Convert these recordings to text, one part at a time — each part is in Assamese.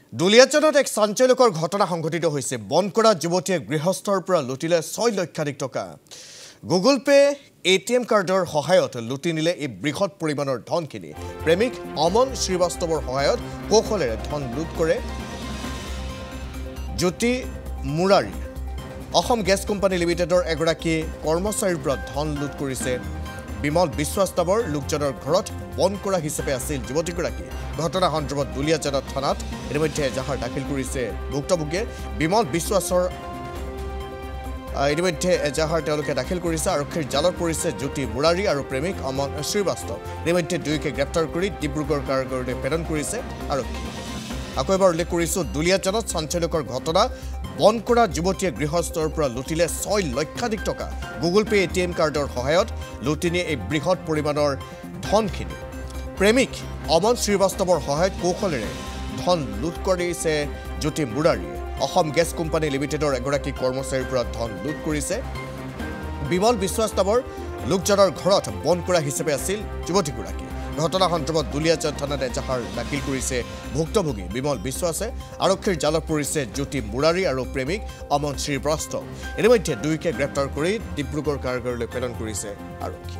দুলিয়াজানত এক চাঞ্চল্যকৰ ঘটনা সংঘটিত হৈছে বনকৰা যুৱতীয়ে গৃহস্থৰ পৰা লুটিলে 6 লক্ষাধিক টকা গুগল পে এটিএম কাৰ্ডৰ সহায়ত লুটি নিলে এই বৃহৎ পৰিমাণৰ ধনখিনি প্ৰেমিক অমন শ্ৰীবাস্তৱৰ সহায়ত কৌশলেৰে ধন লুট কৰে জ্যোতি মুৰাৰী অসম গেছ কোম্পানী লিমিটেডৰ এগৰাকী কৰ্মচাৰীৰ পৰা ধন লুট কৰিছে বিমল বিশ্বাস নামৰ লোকজনৰ ঘৰত বনকৰা হিচাপে আছিল যুৱতীগৰাকী ঘটনা সন্দৰ্ভত দুলিয়াজানত থানাত ইতিমধ্যে এজাহাৰ দাখিল কৰিছে ভুক্তভোগীয়ে বিমল বিশ্বাসৰ ইতিমধ্যে এজাহাৰ তেওঁলোকে দাখিল কৰিছে আৰক্ষীৰ জালত পৰিছে জ্যোতি মুৰাৰী আৰু প্ৰেমিক অমন শ্ৰীবাস্তৱ ইতিমধ্যে দুয়োকে গ্ৰেপ্তাৰ কৰি ডিব্ৰুগড় কাৰাগাৰলৈ প্ৰেৰণ কৰিছে আৰক্ষী আকৌ এবাৰ উল্লেখ কৰিছোঁ দুলিয়াজানত চাঞ্চল্যকৰ ঘটনা বনকৰা যুৱতীয়ে গৃহস্থৰ পৰা লুটিলে 6 লক্ষাধিক টকা গুগল পে এটিএম কাৰ্ডৰ সহায়ত লুটি নিয়ে এই বৃহৎ পৰিমাণৰ ধনখিনি প্ৰেমিক অমন শ্ৰীবাস্তৱৰ সহায়ত কৌশলেৰে ধন লুট কৰিছে জ্যোতি মুৰাৰীয়ে অসম গেছ কোম্পানী লিমিটেডৰ এগৰাকী কৰ্মচাৰীৰ পৰা ধন লুট কৰিছে বিমল বিশ্বাস নামৰ লোকজনৰ ঘৰত বনকৰা হিচাপে আছিল যুৱতীগৰাকী ঘটনা সন্দৰ্ভত দুলিয়াজান থানাত এজাহাৰ দাখিল কৰিছে ভুক্তভোগী বিমল বিশ্বাসে আৰক্ষীৰ জালত পৰিছে জ্যোতি মুৰাৰী আৰু প্ৰেমিক অমন শ্ৰীবাস্তৱ ইতিমধ্যে দুয়োকে গ্ৰেপ্তাৰ কৰি ডিব্ৰুগড় কাৰাগাৰলৈ প্ৰেৰণ কৰিছে আৰক্ষী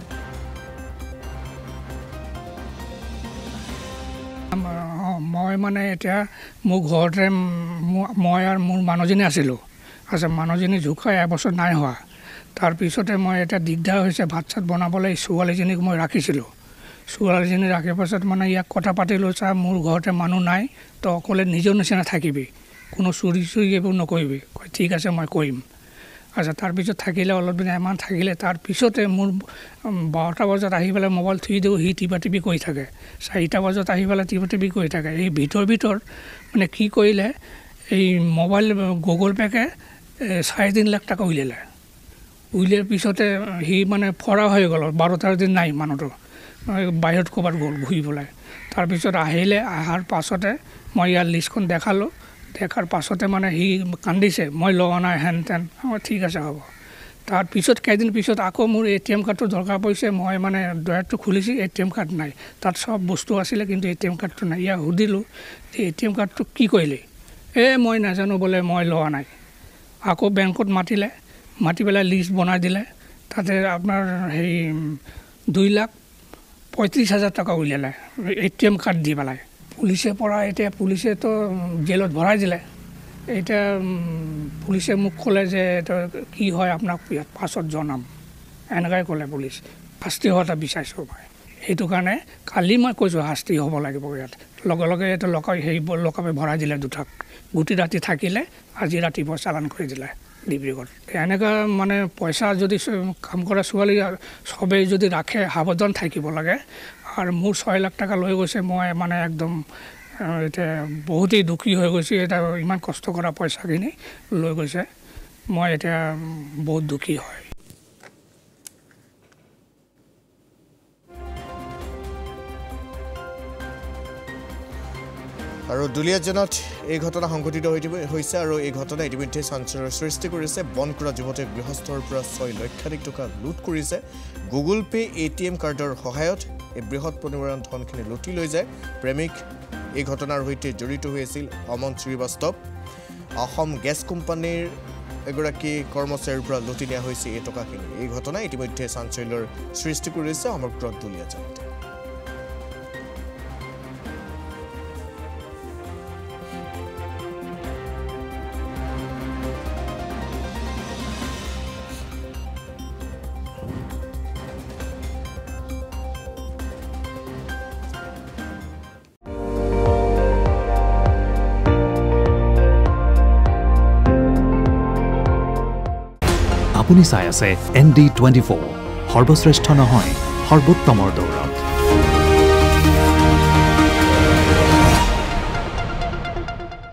মই মানে এতিয়া মোৰ ঘৰতে মই আৰু মোৰ মানুহজনী আছিলোঁ মানুহজনী জোখাই এবছৰ নাই হোৱা তাৰপিছতে মই এতিয়া দিগদাৰ হৈছে ভাত চাত বনাবলৈ ছোৱালীজনীক মই ৰাখিছিলোঁ ছোৱালীজনী ৰাখাৰ পাছত মানে ইয়াক কথা পাতিলোঁ চা মোৰ ঘৰতে মানুহ নাই তো অকলে নিজৰ নিচিনা থাকিবি কোনো চুৰি এইবোৰ নকৰিবি ঠিক আছে মই কৰিম তাৰপিছত থাকিলে অলপ দিন এমাহ থাকিলে তাৰপিছতে মোৰ 12টা বজাত আহি পেলাই মোবাইল থুই দিওঁ সি টিপি কৰি থাকে 4টা বজাত আহি পেলাই টিপি কৰি থাকে এই ভিতৰ মানে কি কৰিলে এই মোবাইল গুগল পেকে 3.5 লাখ টকা উলিয়াৰ পিছতে সি মানে ফৰা হৈ গ'ল 12টা দিন নাই মানুহটো বাহিৰত ক'ৰবাত গ'ল ঘূৰিবলৈ তাৰপিছত আহিলে অহাৰ পাছতে মই ইয়াৰ লিষ্টখন দেখালোঁ দেখাৰ পাছতে মানে সি কান্দিছে মই লোৱা নাই হেন তেন ঠিক আছে হ'ব তাৰপিছত কেইদিন পিছত আকৌ মোৰ এটিএম কাৰ্ডটো দৰকাৰ পৰিছে মই মানে ড্ৰয়াৰটো খুলিছোঁ এটিএম কাৰ্ড নাই তাত চব বস্তু আছিলে কিন্তু এটিএম কাৰ্ডটো নাই ইয়াক সুধিলোঁ যে এটিএম কাৰ্ডটো কি কৰিলে মই নাজানো বোলে মই লোৱা নাই আকৌ বেংকত মাতি পেলাই লিষ্ট বনাই দিলে তাতে আপোনাৰ হেৰি 2,35,000 টকা উলিয়ালে এটিএম কাৰ্ড দি পেলাই পুলিচে পৰা এতিয়া পুলিচেতো জেলত ভৰাই দিলে এতিয়া পুলিচে মোক ক'লে যে কি হয় আপোনাক পাছত জনাম এনেকৈ ক'লে পুলিচ শাস্তি হোৱাটা বিচাৰিছোঁ মই সেইটো কাৰণে কালি মই কৈছোঁ শাস্তি হ'ব লাগিব ইয়াত লগে এইটো লকাপে ভৰাই দিলে দুটাক গোটেই ৰাতি থাকিলে আজি ৰাতিপুৱা চালান কৰি দিলে ডিব্ৰুগড় এনেকুৱা মানে পইচা যদি কাম কৰা ছোৱালী চবেই যদি ৰাখে সাৱধান থাকিব লাগে আৰু মোৰ 6 লাখ টকা লৈ গৈছে মই মানে একদম এতিয়া বহুতেই দুখী হৈ গৈছে এটা ইমান কষ্ট কৰা পইচাখিনি লৈ গৈছে মই এতিয়া বহুত দুখী হয় আৰু দুলিয়াজানত এই ঘটনা সংঘটিত হৈছে আৰু এই ঘটনা ইতিমধ্যে চাঞ্চল্যৰ সৃষ্টি কৰিছে বনকৰা যুৱতীয়ে গৃহস্থৰ পৰা 6 লক্ষাধিক টকা লুট কৰিছে গুগল পে এটিএম কাৰ্ডৰ সহায়ত এই বৃহৎ পৰিমাণৰ ধনখিনি লুটি লৈ যায় প্ৰেমিক এই ঘটনাৰ সৈতে জড়িত হৈ আছিল অমন শ্ৰীবাস্তৱ অসম গেছ কোম্পানীৰ এগৰাকী কৰ্মচাৰীৰ পৰা লুটি নিয়া হৈছে এই টকাখিনি এই ঘটনা ইতিমধ্যে চাঞ্চল্যৰ সৃষ্টি কৰিছে সমগ্ৰ দুলিয়াজানত আপুনি চাই আছে ND24 সৰ্বশ্ৰেষ্ঠ নহয় সৰ্বোত্তমৰ দৌৰ